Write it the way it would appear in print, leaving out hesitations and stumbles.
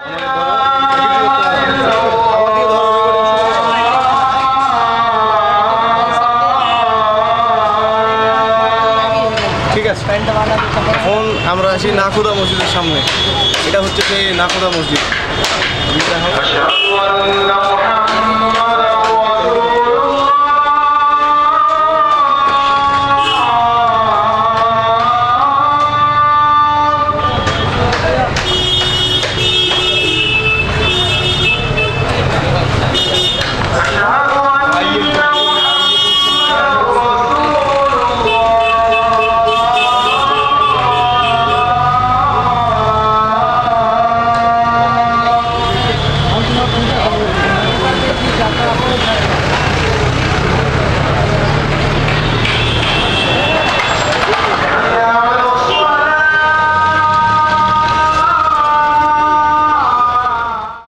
ঠিক আছে, এখন আমরা আছি নাকুদা মসজিদের সামনে। এটা হচ্ছে সেই নাকুদা মসজিদ।